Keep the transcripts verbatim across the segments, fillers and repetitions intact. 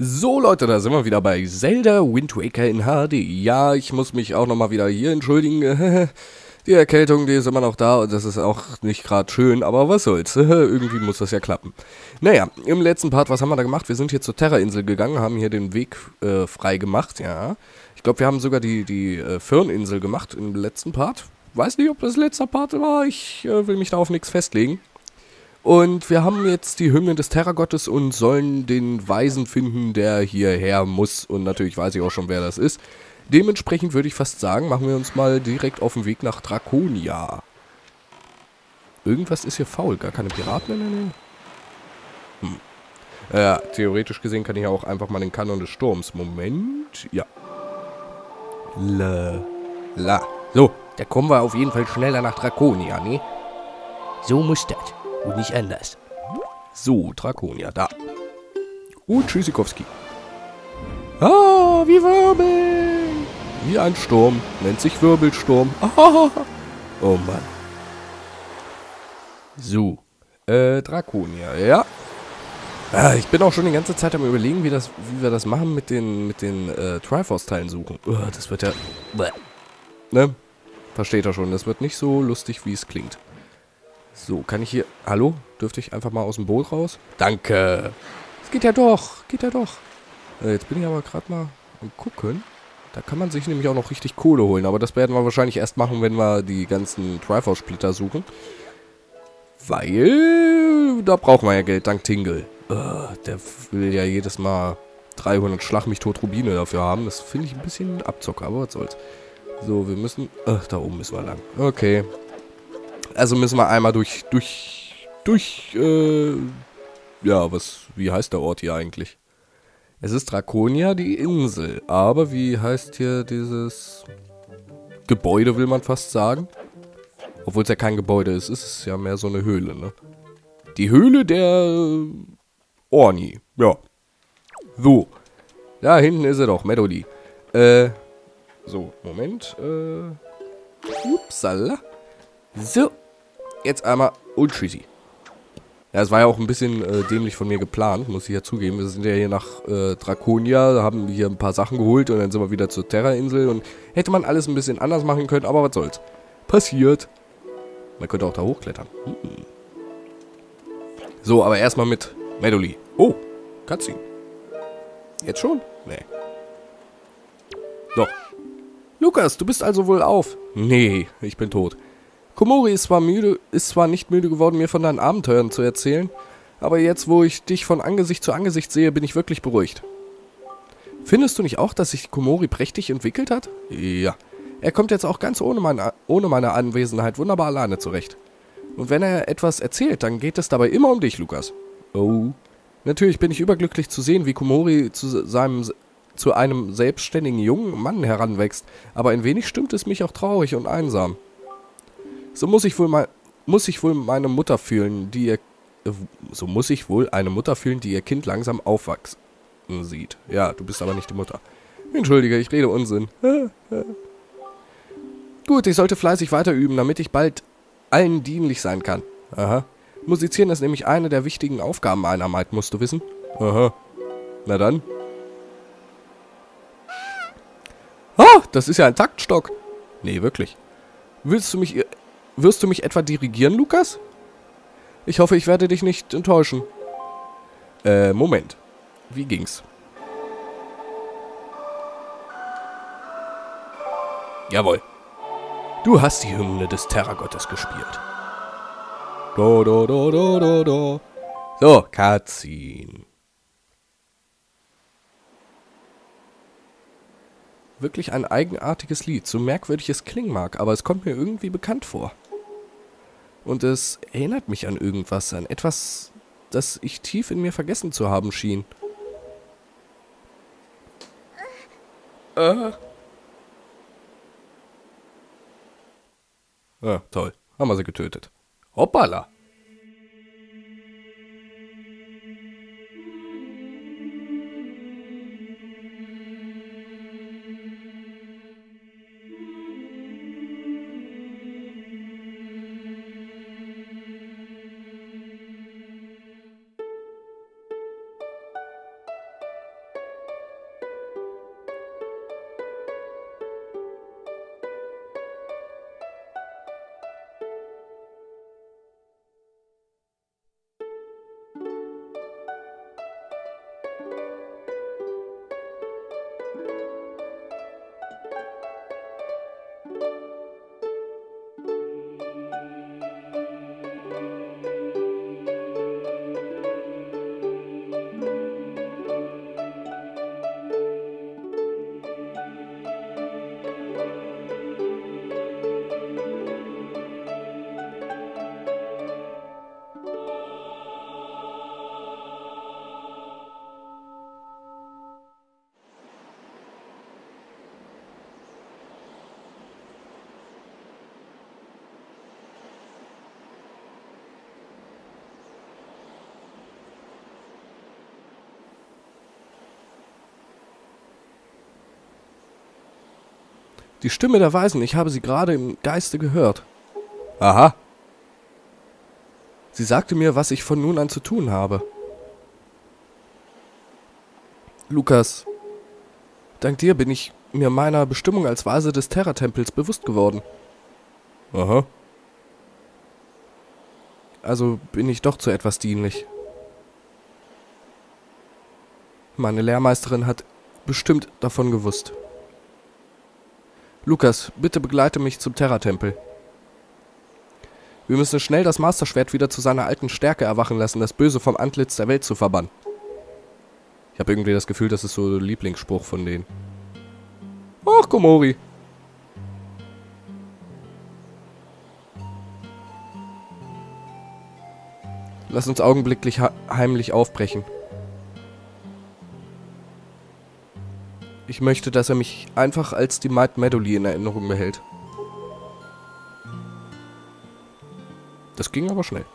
So Leute, da sind wir wieder bei Zelda Wind Waker in H D. Ja, ich muss mich auch nochmal wieder hier entschuldigen. Die Erkältung, die ist immer noch da und das ist auch nicht gerade schön, aber was soll's. Irgendwie muss das ja klappen. Naja, im letzten Part, was haben wir da gemacht? Wir sind hier zur Terra-Insel gegangen, haben hier den Weg äh, frei gemacht, ja. Ich glaube, wir haben sogar die, die äh, Firninsel gemacht im letzten Part. Weiß nicht, ob das letzter Part war, ich äh, will mich da auf nichts festlegen. Und wir haben jetzt die Hymne des Terragottes und sollen den Weisen finden, der hierher muss. Und natürlich weiß ich auch schon, wer das ist. Dementsprechend würde ich fast sagen, machen wir uns mal direkt auf den Weg nach Draconia. Irgendwas ist hier faul, gar keine Piraten in der Nähe? Hm. Ja, theoretisch gesehen kann ich ja auch einfach mal den Kanon des Sturms. Moment, ja. La. La. So, da kommen wir auf jeden Fall schneller nach Draconia, ne? So muss das. Und nicht anders. So, Draconia, da. Und Tschüssikowski. Ah, wie Wirbel. Wie ein Sturm. Nennt sich Wirbelsturm. Ah, oh Mann. So. Äh, Draconia, ja. Ah, ich bin auch schon die ganze Zeit am Überlegen, wie, das, wie wir das machen mit den, mit den äh, Triforce-Teilen suchen. Uh, das wird ja... Ne? Versteht er schon. Das wird nicht so lustig, wie es klingt. So, kann ich hier... Hallo? Dürfte ich einfach mal aus dem Boot raus? Danke. Es geht ja doch. Geht ja doch. Äh, jetzt bin ich aber gerade mal am gucken. Da kann man sich nämlich auch noch richtig Kohle holen. Aber das werden wir wahrscheinlich erst machen, wenn wir die ganzen Triforce-Splitter suchen. Weil... Da brauchen wir ja Geld, dank Tingle. Uh, der will ja jedes Mal dreihundert Schlag mich tot Rubine dafür haben. Das finde ich ein bisschen Abzocker, aber was soll's. So, wir müssen... Ach, da oben müssen wir lang. Okay. Also müssen wir einmal durch, durch, durch, äh, ja, was, wie heißt der Ort hier eigentlich? Es ist Draconia, die Insel, aber wie heißt hier dieses Gebäude, will man fast sagen? Obwohl es ja kein Gebäude ist, ist es ja mehr so eine Höhle, ne? Die Höhle der Orni, ja. So, da hinten ist er doch, Medoli. Äh, so, Moment, äh, upsala. So. Jetzt einmal und tschüssi. Ja, es war ja auch ein bisschen äh, dämlich von mir geplant, muss ich ja zugeben. Wir sind ja hier nach äh, Draconia, haben hier ein paar Sachen geholt und dann sind wir wieder zur Terra-Insel. Und hätte man alles ein bisschen anders machen können, aber was soll's. Passiert. Man könnte auch da hochklettern. Hm. So, aber erstmal mit Medoli. Oh, Cutscene. Jetzt schon? Nee. Doch. Lukas, du bist also wohl auf. Nee, ich bin tot. Komori ist zwar müde, ist zwar nicht müde geworden, mir von deinen Abenteuern zu erzählen, aber jetzt, wo ich dich von Angesicht zu Angesicht sehe, bin ich wirklich beruhigt. Findest du nicht auch, dass sich Komori prächtig entwickelt hat? Ja. Er kommt jetzt auch ganz ohne meine, ohne meine Anwesenheit wunderbar alleine zurecht. Und wenn er etwas erzählt, dann geht es dabei immer um dich, Lukas. Oh. Natürlich bin ich überglücklich zu sehen, wie Komori zu seinem, zu einem selbstständigen jungen Mann heranwächst, aber ein wenig stimmt es mich auch traurig und einsam. So muss ich wohl mal, muss ich wohl meine Mutter fühlen, die ihr, äh, so muss ich wohl eine Mutter fühlen, die ihr Kind langsam aufwachsen sieht. Ja, du bist aber nicht die Mutter. Entschuldige, ich rede Unsinn. Gut, ich sollte fleißig weiter üben, damit ich bald allen dienlich sein kann. Aha. Musizieren ist nämlich eine der wichtigen Aufgaben einer Maid, musst du wissen. Aha. Na dann. Ah, das ist ja ein Taktstock. Nee, wirklich. Willst du mich... Wirst du mich etwa dirigieren, Lukas? Ich hoffe, ich werde dich nicht enttäuschen. Äh, Moment. Wie ging's? Jawohl. Du hast die Hymne des Terragottes gespielt. Do, do, do, do, do, do. So, Cutscene. Wirklich ein eigenartiges Lied, so merkwürdig es klingen mag, aber es kommt mir irgendwie bekannt vor. Und es erinnert mich an irgendwas, an etwas, das ich tief in mir vergessen zu haben schien. Äh. Ah, toll. Haben wir sie getötet. Hoppala. Die Stimme der Weisen, ich habe sie gerade im Geiste gehört. Aha. Sie sagte mir, was ich von nun an zu tun habe. Lukas, dank dir bin ich mir meiner Bestimmung als Weise des Terra-Tempels bewusst geworden. Aha. Also bin ich doch zu etwas dienlich. Meine Lehrmeisterin hat bestimmt davon gewusst. Lukas, bitte begleite mich zum Terra-Tempel. Wir müssen schnell das Masterschwert wieder zu seiner alten Stärke erwachen lassen, das Böse vom Antlitz der Welt zu verbannen. Ich habe irgendwie das Gefühl, das ist so der Lieblingsspruch von denen. Ach, Komori. Lass uns augenblicklich heimlich aufbrechen. Ich möchte, dass er mich einfach als die Might Medoli in Erinnerung behält. Das ging aber schnell.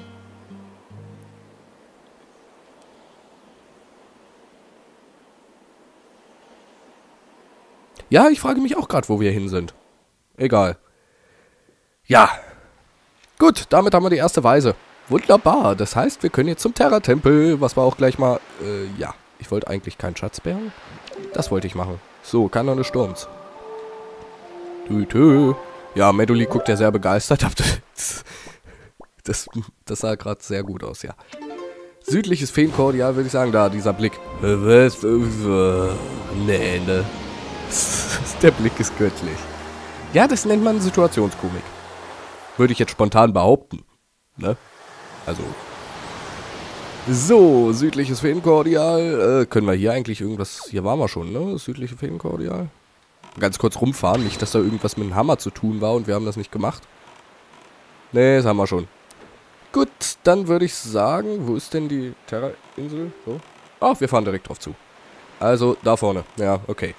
Ja, ich frage mich auch gerade, wo wir hin sind. Egal. Ja. Gut, damit haben wir die erste Weise. Wunderbar. Das heißt, wir können jetzt zum Terra-Tempel, was wir auch gleich mal... Äh, ja. Ich wollte eigentlich keinen Schatz bergen. Das wollte ich machen. So, Kanone des Sturms. Tü-tü. Ja, Medoli guckt ja sehr begeistert. Das, das, das sah gerade sehr gut aus, ja. Südliches Feenkordial, würde ich sagen. Da, dieser Blick. Nee, ne. Der Blick ist göttlich. Ja, das nennt man Situationskomik. Würde ich jetzt spontan behaupten. Ne? Also... So, südliches Feenkordial. Äh, können wir hier eigentlich irgendwas... Hier waren wir schon, ne? Das südliche Feenkordial. Ganz kurz rumfahren. Nicht, dass da irgendwas mit dem Hammer zu tun war und wir haben das nicht gemacht. Ne, das haben wir schon. Gut, dann würde ich sagen... Wo ist denn die Terra-Insel? So. Ach, wir fahren direkt drauf zu. Also, da vorne. Ja, okay.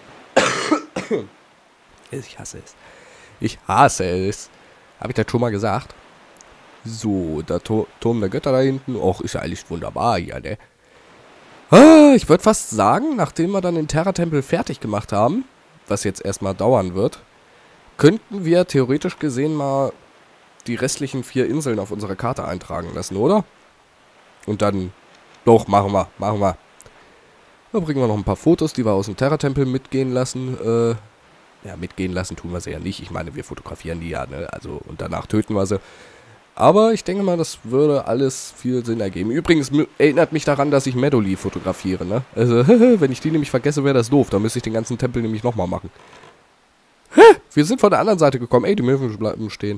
Ich hasse es. Ich hasse es. Habe ich das schon mal gesagt? So, der to Turm der Götter da hinten. Och, ist ja eigentlich wunderbar hier, ne? Ah, ich würde fast sagen, nachdem wir dann den Terra-Tempel fertig gemacht haben, was jetzt erstmal dauern wird, könnten wir theoretisch gesehen mal die restlichen vier Inseln auf unserer Karte eintragen lassen, oder? Und dann, doch, machen wir, machen wir. Da bringen wir noch ein paar Fotos, die wir aus dem Terra-Tempel mitgehen lassen. Äh, ja, mitgehen lassen tun wir sie ja nicht. Ich meine, wir fotografieren die ja, ne? Also, und danach töten wir sie. Aber ich denke mal, das würde alles viel Sinn ergeben. Übrigens erinnert mich daran, dass ich Medoli fotografiere, ne? Also, wenn ich die nämlich vergesse, wäre das doof. Dann müsste ich den ganzen Tempel nämlich nochmal machen. Hä? Wir sind von der anderen Seite gekommen. Ey, die Möwen bleiben stehen.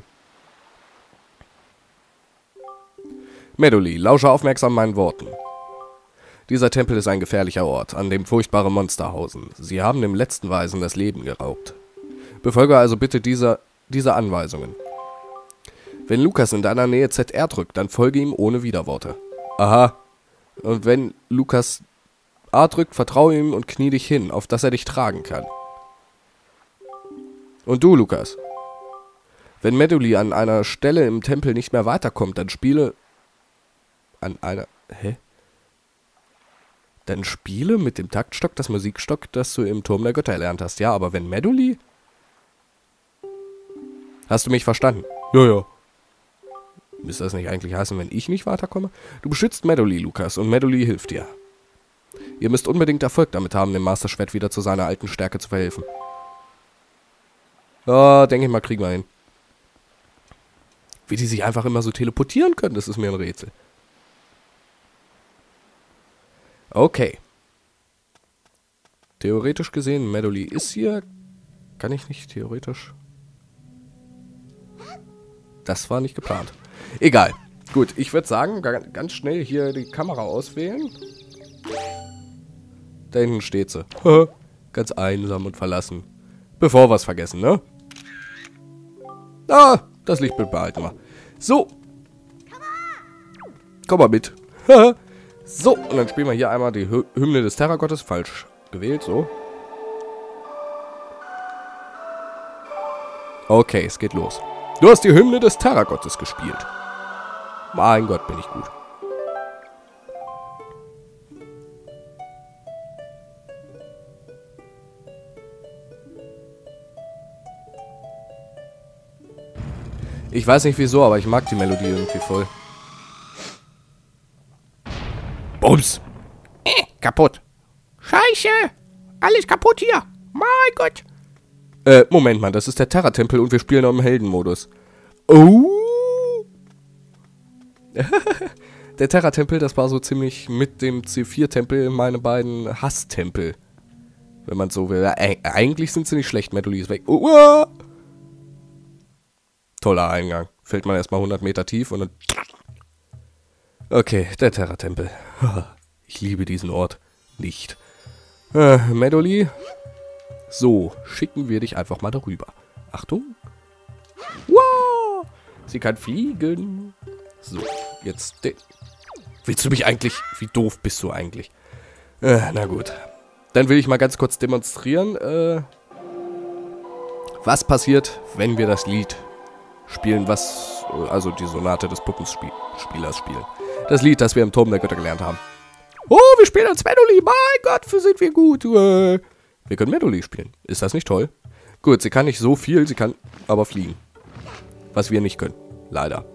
Medoli, lausche aufmerksam meinen Worten. Dieser Tempel ist ein gefährlicher Ort, an dem furchtbare Monster hausen. Sie haben dem letzten Weisen das Leben geraubt. Befolge also bitte diese, diese Anweisungen. Wenn Lukas in deiner Nähe Z R drückt, dann folge ihm ohne Widerworte. Aha. Und wenn Lukas A drückt, vertraue ihm und knie dich hin, auf dass er dich tragen kann. Und du, Lukas. Wenn Medoli an einer Stelle im Tempel nicht mehr weiterkommt, dann spiele... An einer... Hä? Dann spiele mit dem Taktstock das Musikstock, das du im Turm der Götter erlernt hast. Ja, aber wenn Medoli... Hast du mich verstanden? Ja, ja. Müsste das nicht eigentlich heißen, wenn ich nicht weiterkomme? Du beschützt Medoli, Lukas, und Medoli hilft dir. Ihr müsst unbedingt Erfolg damit haben, dem Masterschwert wieder zu seiner alten Stärke zu verhelfen. Ja, denke ich mal, kriegen wir hin. Wie die sich einfach immer so teleportieren können, das ist mir ein Rätsel. Okay. Theoretisch gesehen, Medoli ist hier. Kann ich nicht theoretisch? Das war nicht geplant. Egal. Gut, ich würde sagen, ganz schnell hier die Kamera auswählen. Da hinten steht sie. Ganz einsam und verlassen. Bevor wir es vergessen, ne? Ah, das Lichtbild behalten wir. So. Komm mal mit. So, und dann spielen wir hier einmal die Hy Hymne des Terragottes. Falsch gewählt, so. Okay, es geht los. Du hast die Hymne des Terragottes gespielt. Mein Gott, bin ich gut. Ich weiß nicht wieso, aber ich mag die Melodie irgendwie voll. Bums! Äh, kaputt. Scheiße! Alles kaputt hier. Mein Gott. Äh, Moment mal, das ist der Terra-Tempel und wir spielen noch im Heldenmodus. Oh! Der Terra-Tempel, das war so ziemlich mit dem C vier Tempel meine beiden Hasstempel. Wenn man so will. Äh, eigentlich sind sie nicht schlecht, Medoli ist weg. Oh, uh. Toller Eingang. Fällt man erstmal hundert Meter tief und dann... Okay, der Terra-Tempel. Ich liebe diesen Ort nicht. Äh, Medoli. So, schicken wir dich einfach mal darüber. Achtung. Wow! Sie kann fliegen. So, jetzt... Willst du mich eigentlich... Wie doof bist du eigentlich? Äh, na gut. Dann will ich mal ganz kurz demonstrieren, äh, was passiert, wenn wir das Lied spielen, was... Also die Sonate des Puppenspielers spielen. Das Lied, das wir im Turm der Götter gelernt haben. Oh, wir spielen als Medoli. Mein Gott, für sind wir gut. Äh, wir können Medoli spielen. Ist das nicht toll? Gut, sie kann nicht so viel, sie kann aber fliegen. Was wir nicht können. Leider.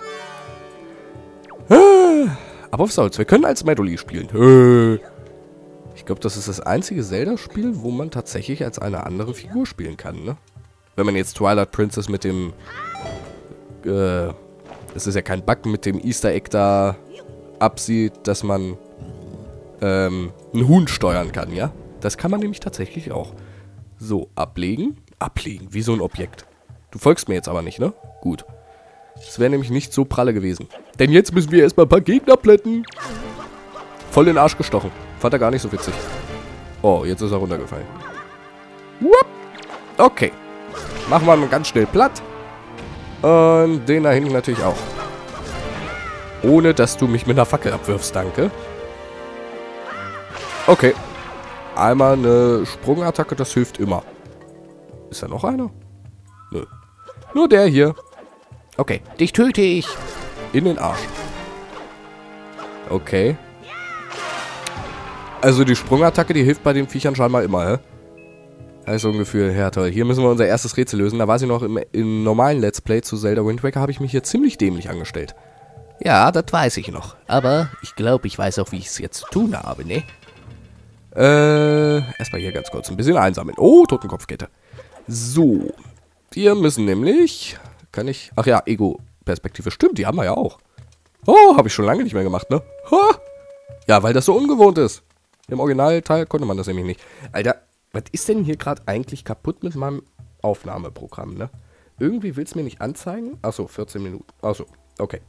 Aber was soll's, wir können als Medoli spielen. Ich glaube, das ist das einzige Zelda-Spiel, wo man tatsächlich als eine andere Figur spielen kann, ne? Wenn man jetzt Twilight Princess mit dem... Äh, es ist ja kein Bug, mit dem Easter Egg da absieht, dass man ähm, ein Huhn steuern kann, ja? Das kann man nämlich tatsächlich auch. So, ablegen. Ablegen, wie so ein Objekt. Du folgst mir jetzt aber nicht, ne? Gut. Das wäre nämlich nicht so pralle gewesen. Denn jetzt müssen wir erstmal ein paar Gegner plätten. Voll in den Arsch gestochen. Fand er gar nicht so witzig. Oh, jetzt ist er runtergefallen. Whoop. Okay. Machen wir mal ganz schnell platt. Und den da hinten natürlich auch. Ohne, dass du mich mit einer Fackel abwirfst, danke. Okay. Einmal eine Sprungattacke, das hilft immer. Ist da noch einer? Nö. Nur der hier. Okay. Dich töte ich. In den Arsch. Okay. Also die Sprungattacke, die hilft bei den Viechern scheinbar immer, hä? Also ein Gefühl, ja toll. Hier müssen wir unser erstes Rätsel lösen. Da weiß ich noch, im, im normalen Let's Play zu Zelda Wind Waker habe ich mich hier ziemlich dämlich angestellt. Ja, das weiß ich noch. Aber ich glaube, ich weiß auch, wie ich es jetzt zu tun habe, ne? Äh, erstmal hier ganz kurz ein bisschen einsammeln. Oh, Totenkopfkette. So. Wir müssen nämlich... Kann ich... Ach ja, Ego-Perspektive. Stimmt, die haben wir ja auch. Oh, habe ich schon lange nicht mehr gemacht, ne? Ha! Ja, weil das so ungewohnt ist. Im Originalteil konnte man das nämlich nicht. Alter, was ist denn hier gerade eigentlich kaputt mit meinem Aufnahmeprogramm, ne? Irgendwie will es mir nicht anzeigen. Achso, vierzehn Minuten. Achso, okay.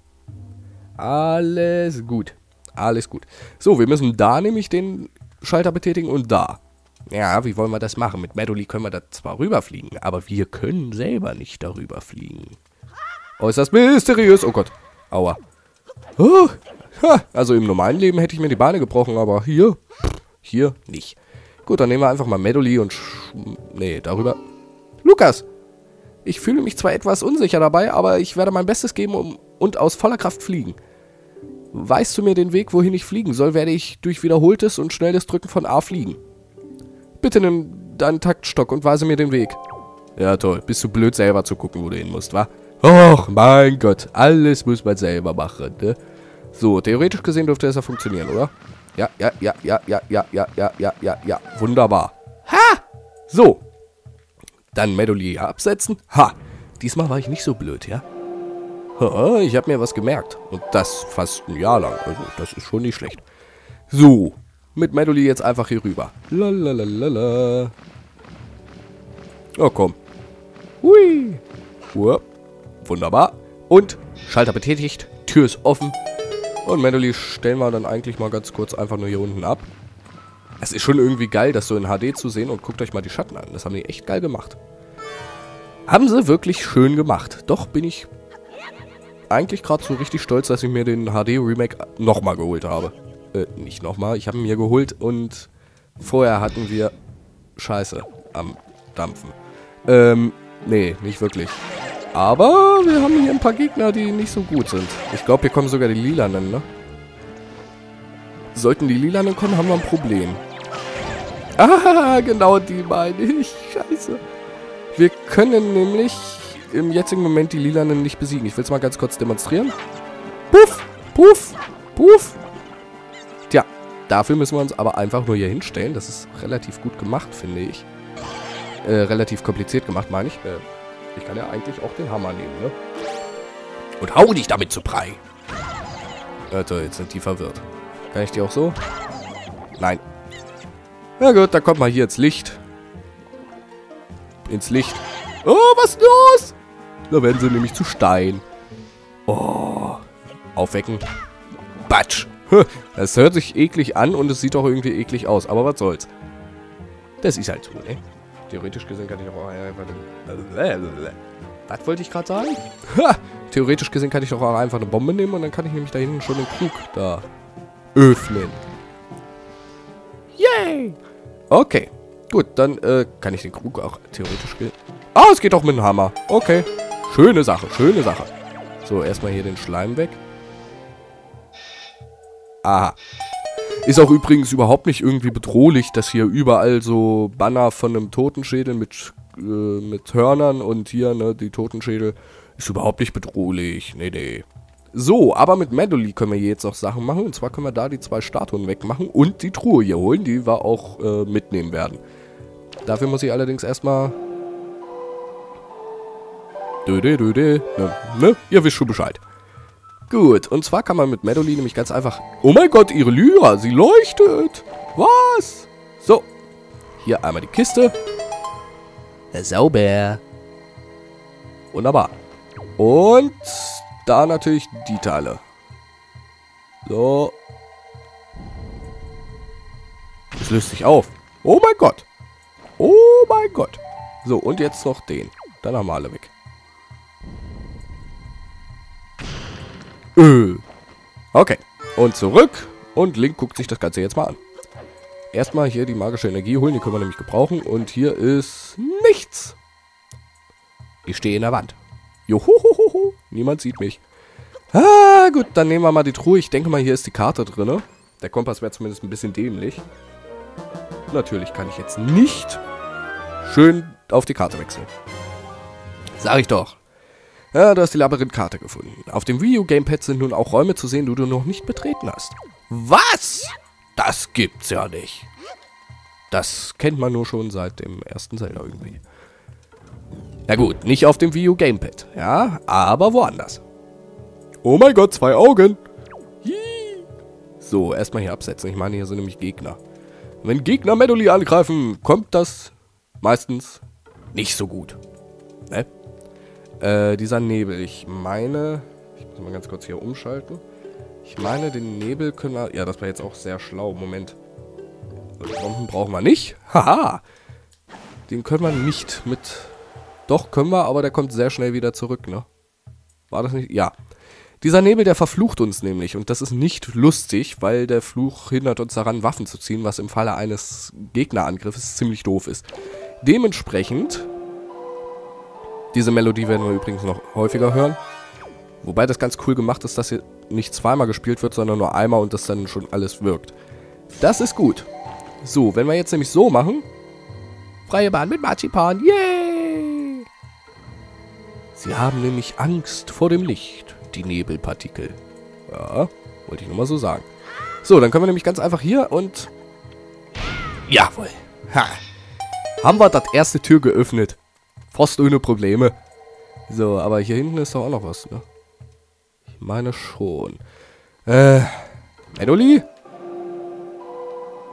Alles gut. Alles gut. So, wir müssen da nämlich den Schalter betätigen und da. Ja, wie wollen wir das machen? Mit Medoli können wir da zwar rüberfliegen, aber wir können selber nicht darüber fliegen. Äußerst mysteriös. Oh Gott. Aua. Oh. Ha. Also im normalen Leben hätte ich mir die Beine gebrochen, aber hier, hier nicht. Gut, dann nehmen wir einfach mal Medoli und... Nee, darüber... Lukas! Ich fühle mich zwar etwas unsicher dabei, aber ich werde mein Bestes geben um, und aus voller Kraft fliegen. Weißt du mir den Weg, wohin ich fliegen soll, werde ich durch wiederholtes und schnelles Drücken von A fliegen. Bitte nimm deinen Taktstock und weise mir den Weg. Ja, toll. Bist du blöd, selber zu gucken, wo du hin musst, wa? Och, mein Gott. Alles muss man selber machen, ne? So, theoretisch gesehen dürfte es ja funktionieren, oder? Ja, ja, ja, ja, ja, ja, ja, ja, ja, ja, ja. Wunderbar. Ha! So. Dann Medoli absetzen. Ha! Diesmal war ich nicht so blöd, ja? Ha, ich habe mir was gemerkt. Und das fast ein Jahr lang. Also, das ist schon nicht schlecht. So. mit Medoli jetzt einfach hier rüber. Lalalala. Oh, komm. Hui. Uah. Wunderbar. Und Schalter betätigt. Tür ist offen. Und Medoli stellen wir dann eigentlich mal ganz kurz einfach nur hier unten ab. Es ist schon irgendwie geil, das so in H D zu sehen. Und guckt euch mal die Schatten an. Das haben die echt geil gemacht. Haben sie wirklich schön gemacht. Doch bin ich eigentlich gerade so richtig stolz, dass ich mir den H D-Remake nochmal geholt habe. Äh, nicht nochmal. Ich habe ihn mir geholt und vorher hatten wir Scheiße am Dampfen. Ähm, nee, nicht wirklich. Aber wir haben hier ein paar Gegner, die nicht so gut sind. Ich glaube, hier kommen sogar die Lilanen, ne? Sollten die Lilanen kommen, haben wir ein Problem. Ah, genau die meine ich. Scheiße. Wir können nämlich im jetzigen Moment die Lilanen nicht besiegen. Ich will es mal ganz kurz demonstrieren. Puff, puff, puff. Tja, dafür müssen wir uns aber einfach nur hier hinstellen. Das ist relativ gut gemacht, finde ich. Äh, relativ kompliziert gemacht, meine ich. Äh, ich kann ja eigentlich auch den Hammer nehmen, ne? Und hau dich damit zu Brei. Alter, jetzt sind die verwirrt. Kann ich die auch so? Nein. Na gut, dann kommt mal hier ins Licht. Ins Licht. Oh, was ist los? Da werden sie nämlich zu Stein. Oh. Aufwecken. Batsch. Das hört sich eklig an und es sieht auch irgendwie eklig aus. Aber was soll's. Das ist halt so, ne? Theoretisch gesehen kann ich auch einfach... Was wollte ich gerade sagen? Ha! Theoretisch gesehen kann ich doch auch einfach eine Bombe nehmen und dann kann ich nämlich da hinten schon den Krug da öffnen. Yay! Okay. Gut, dann äh, kann ich den Krug auch theoretisch... Ah, es geht auch mit dem Hammer. Okay. Schöne Sache, schöne Sache. So, erstmal hier den Schleim weg. Aha. Ist auch übrigens überhaupt nicht irgendwie bedrohlich, dass hier überall so Banner von einem Totenschädel mit, äh, mit Hörnern und hier, ne, die Totenschädel. Ist überhaupt nicht bedrohlich. Nee, nee. So, aber mit Medoli können wir hier jetzt auch Sachen machen. Und zwar können wir da die zwei Statuen wegmachen und die Truhe hier holen, die wir auch äh, mitnehmen werden. Dafür muss ich allerdings erstmal... Döde, döde. Ne, ne? Ihr wisst schon Bescheid. Gut, und zwar kann man mit Medoli nämlich ganz einfach... Oh mein Gott, ihre Lyra, sie leuchtet. Was? So. Hier einmal die Kiste. Sauber. Wunderbar. Und da natürlich die Teile. So. Das löst sich auf. Oh mein Gott. Oh mein Gott. So, und jetzt noch den. Dann haben wir alle weg. Äh. Okay. Und zurück. Und Link guckt sich das Ganze jetzt mal an. Erstmal hier die magische Energie holen. Die können wir nämlich gebrauchen. Und hier ist nichts. Ich stehe in der Wand. Johohoho. Niemand sieht mich. Ah, gut. Dann nehmen wir mal die Truhe. Ich denke mal, hier ist die Karte drin. Der Kompass wäre zumindest ein bisschen dämlich. Natürlich kann ich jetzt nicht schön auf die Karte wechseln. Sag ich doch. Ja, du hast die Labyrinth-Karte gefunden. Auf dem Wii U-Gamepad sind nun auch Räume zu sehen, die du noch nicht betreten hast. Was? Das gibt's ja nicht. Das kennt man nur schon seit dem ersten Zelda irgendwie. Na gut, nicht auf dem Wii U-Gamepad. Ja, aber woanders. Oh mein Gott, zwei Augen. Hiii. So, erstmal hier absetzen. Ich meine, hier sind nämlich Gegner. Wenn Gegner Medoli angreifen, kommt das meistens nicht so gut. Ne? Äh, dieser Nebel. Ich meine... Ich muss mal ganz kurz hier umschalten. Ich meine, den Nebel können wir... Ja, das war jetzt auch sehr schlau. Moment. Also, Bomben brauchen wir nicht. Haha. Den können wir nicht mit... Doch, können wir, aber der kommt sehr schnell wieder zurück, ne? War das nicht? Ja. Dieser Nebel, der verflucht uns nämlich. Und das ist nicht lustig, weil der Fluch hindert uns daran, Waffen zu ziehen, was im Falle eines Gegnerangriffes ziemlich doof ist. Dementsprechend... Diese Melodie werden wir übrigens noch häufiger hören. Wobei das ganz cool gemacht ist, dass hier nicht zweimal gespielt wird, sondern nur einmal und das dann schon alles wirkt. Das ist gut. So, wenn wir jetzt nämlich so machen... Freie Bahn mit Marzipan. Yay! Sie haben nämlich Angst vor dem Licht, die Nebelpartikel. Ja, wollte ich nur mal so sagen. So, dann können wir nämlich ganz einfach hier und... Jawohl. Ha. Haben wir das erste Tür geöffnet. Fast ohne Probleme. So, aber hier hinten ist doch auch noch was, ne? Ich meine schon. Äh, Medoli?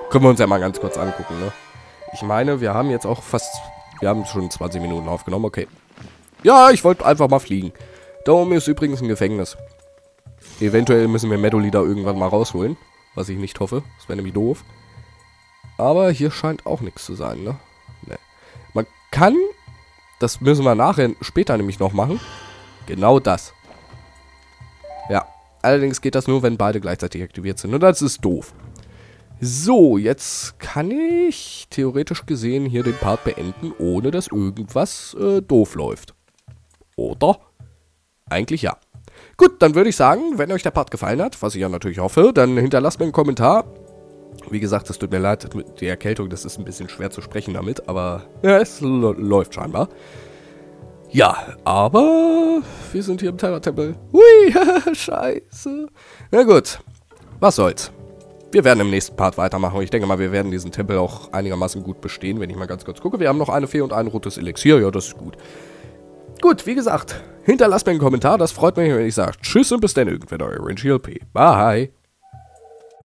Können wir uns ja mal ganz kurz angucken, ne? Ich meine, wir haben jetzt auch fast... Wir haben schon zwanzig Minuten aufgenommen, okay. Ja, ich wollte einfach mal fliegen. Da oben ist übrigens ein Gefängnis. Eventuell müssen wir Medoli da irgendwann mal rausholen. Was ich nicht hoffe. Das wäre nämlich doof. Aber hier scheint auch nichts zu sein, ne? Ne. Man kann... Das müssen wir nachher später nämlich noch machen. Genau das. Ja. Allerdings geht das nur, wenn beide gleichzeitig aktiviert sind. Und das ist doof. So, jetzt kann ich theoretisch gesehen hier den Part beenden, ohne dass irgendwas äh, doof läuft. Oder? Eigentlich ja. Gut, dann würde ich sagen, wenn euch der Part gefallen hat, was ich ja natürlich hoffe, dann hinterlasst mir einen Kommentar. Wie gesagt, es tut mir leid mit der Erkältung, das ist ein bisschen schwer zu sprechen damit, aber ja, es läuft scheinbar. Ja, aber wir sind hier im Terra-Tempel. Hui, scheiße. Na gut, was soll's. Wir werden im nächsten Part weitermachen. Ich denke mal, wir werden diesen Tempel auch einigermaßen gut bestehen, wenn ich mal ganz kurz gucke. Wir haben noch eine Fee und ein rotes Elixier. Ja, das ist gut. Gut, wie gesagt, hinterlasst mir einen Kommentar. Das freut mich, wenn ich sage Tschüss und bis dann irgendwann, euer Renji L P. Bye.